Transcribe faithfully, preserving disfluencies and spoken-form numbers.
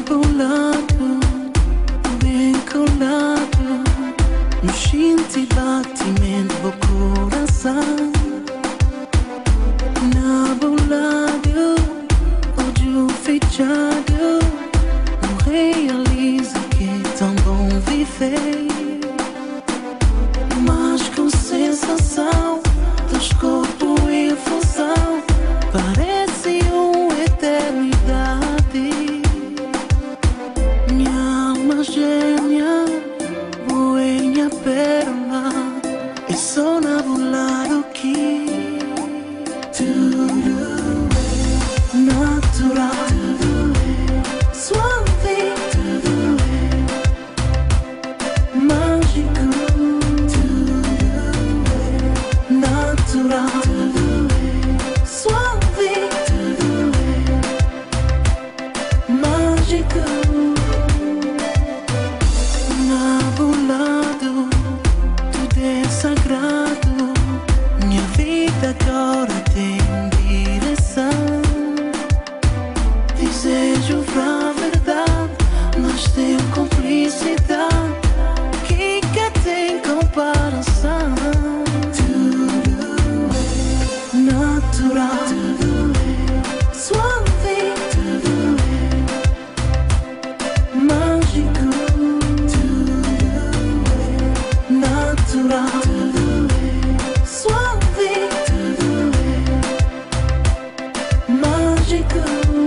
bolado, bem colado, no instinto e batimento do coração. Na bolado, olho fechado, não realizo que é tão bom viver. Mas com sensação dos corpos em função, parece uma eternidade. Minha alma gêmea, boenha perna, é só na bolado que tudo é natural, tudo é suave, tudo é mágico, tudo é natural, tudo é suave, tudo é mágico. Na bolado, tudo é sagrado. Minha vida agora tem direção. Desejo pra verdade, nós temos cumplicidade que cá tem comparação. Tudo é natural, tudo é suave, tudo é mágico, tudo é natural, tudo é suave, tudo é mágico.